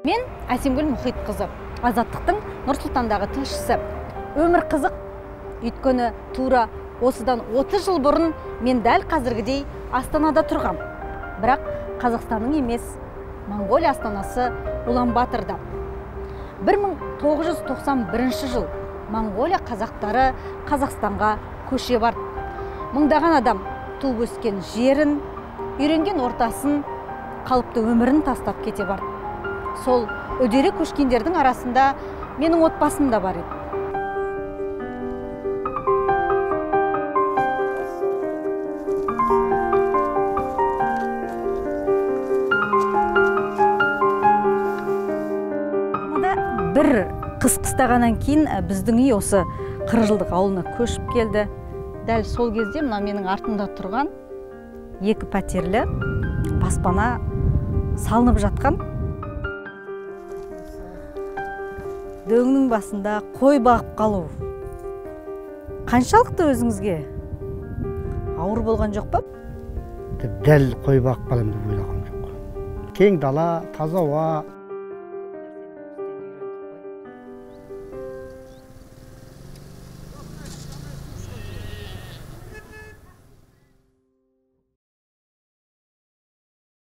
Мен Әсемгүл Мұхитқызы, Азаттықтың Нұр-Сұлтандағы тілшісі. Өмір қызық, өйткені тура осыдан 30 жыл бұрын мен дәл қазіргідей Астанада тұрғам. Бірақ Қазақстанның емес, Монғолия астанасы Улан-Баторда. 1991 жыл Монғолия қазақтары Қазақстанға көше барды. Мыңдаған адам туып өскен жерін, үйренген ортасын, қалыпты өмірін тастап кете барды. Сол үдере көшкендердің арасында менің отбасым да бар еді. Бір қыс қыстағаннан кейін біздің үй осы Қырғылдық ауылына көшіп келді. Дәл сол кезде мына менің артымда тұрған 2 пәтерлі баспана салынып жатқан. Дөңнің басында қой бағып қалу қаншалықты өзіңізге ауыр болған жоқ па? Дәл қой бағып қалам деп ойлағам жоқ. Кең дала, таза ауа.